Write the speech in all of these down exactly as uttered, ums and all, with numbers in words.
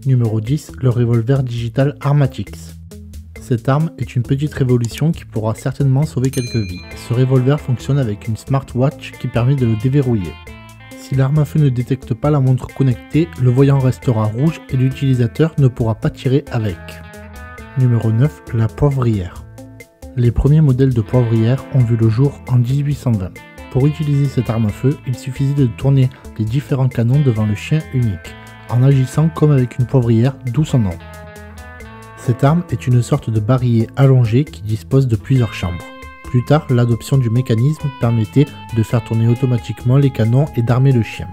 Numéro dix. Le revolver digital Armatix. Cette arme est une petite révolution qui pourra certainement sauver quelques vies. Ce revolver fonctionne avec une smartwatch qui permet de le déverrouiller. Si l'arme à feu ne détecte pas la montre connectée, le voyant restera rouge et l'utilisateur ne pourra pas tirer avec. Numéro neuf. La poivrière. Les premiers modèles de poivrière ont vu le jour en mille huit cent vingt. Pour utiliser cette arme à feu, il suffisait de tourner les différents canons devant le chien unique, en agissant comme avec une poivrière, d'où son nom. Cette arme est une sorte de barillet allongé qui dispose de plusieurs chambres. Plus tard, l'adoption du mécanisme permettait de faire tourner automatiquement les canons et d'armer le chien.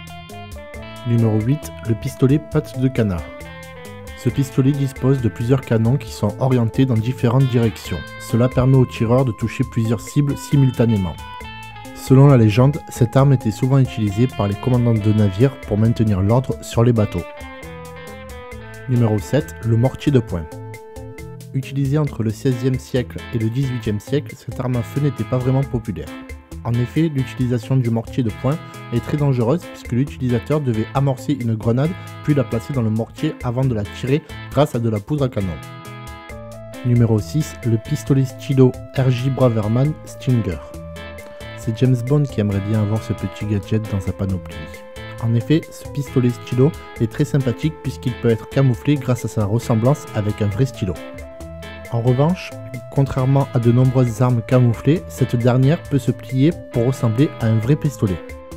Numéro huit. Le pistolet patte de canard. Ce pistolet dispose de plusieurs canons qui sont orientés dans différentes directions. Cela permet au tireur de toucher plusieurs cibles simultanément. Selon la légende, cette arme était souvent utilisée par les commandants de navires pour maintenir l'ordre sur les bateaux. Numéro sept. Le mortier de poing. Utilisée entre le seizième siècle et le dix-huitième siècle, cette arme à feu n'était pas vraiment populaire. En effet, l'utilisation du mortier de poing est très dangereuse puisque l'utilisateur devait amorcer une grenade puis la placer dans le mortier avant de la tirer grâce à de la poudre à canon. Numéro six. Le pistolet stylo R J Braverman Stinger. C'est James Bond qui aimerait bien avoir ce petit gadget dans sa panoplie. En effet, ce pistolet stylo est très sympathique puisqu'il peut être camouflé grâce à sa ressemblance avec un vrai stylo. En revanche, contrairement à de nombreuses armes camouflées, cette dernière peut se plier pour ressembler à un vrai pistolet.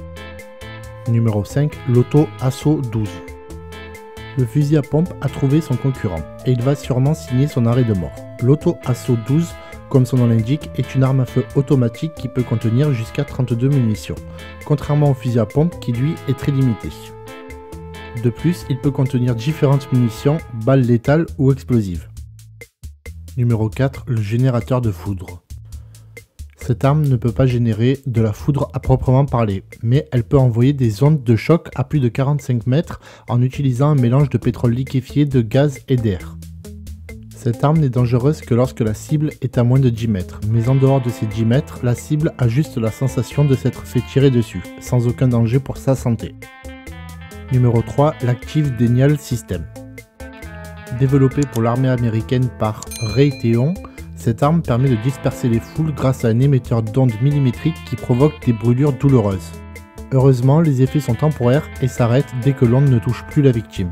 Numéro cinq. L'Auto Assaut douze. Le fusil à pompe a trouvé son concurrent, et il va sûrement signer son arrêt de mort. L'Auto Assaut douze, comme son nom l'indique, est une arme à feu automatique qui peut contenir jusqu'à trente-deux munitions, contrairement au fusil à pompe qui lui est très limité. De plus, il peut contenir différentes munitions, balles létales ou explosives. Numéro quatre. Le générateur de foudre. Cette arme ne peut pas générer de la foudre à proprement parler, mais elle peut envoyer des ondes de choc à plus de quarante-cinq mètres en utilisant un mélange de pétrole liquéfié, de gaz et d'air. Cette arme n'est dangereuse que lorsque la cible est à moins de dix mètres, mais en dehors de ces dix mètres, la cible a juste la sensation de s'être fait tirer dessus, sans aucun danger pour sa santé. Numéro trois. L'Active Denial System. Développée pour l'armée américaine par Raytheon, cette arme permet de disperser les foules grâce à un émetteur d'ondes millimétriques qui provoque des brûlures douloureuses. Heureusement, les effets sont temporaires et s'arrêtent dès que l'onde ne touche plus la victime.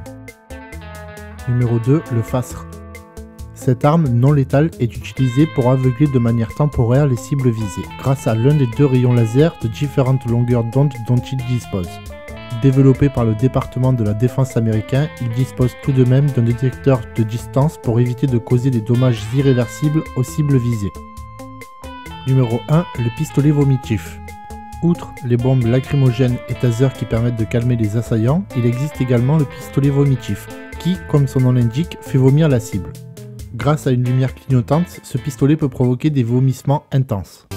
Numéro deux. Le F A S R. Cette arme non létale est utilisée pour aveugler de manière temporaire les cibles visées, grâce à l'un des deux rayons laser de différentes longueurs d'onde dont il dispose. Développé par le département de la défense américain, il dispose tout de même d'un détecteur de distance pour éviter de causer des dommages irréversibles aux cibles visées. Numéro un. Le pistolet vomitif. Outre les bombes lacrymogènes et tasers qui permettent de calmer les assaillants, il existe également le pistolet vomitif, qui, comme son nom l'indique, fait vomir la cible. Grâce à une lumière clignotante, ce pistolet peut provoquer des vomissements intenses.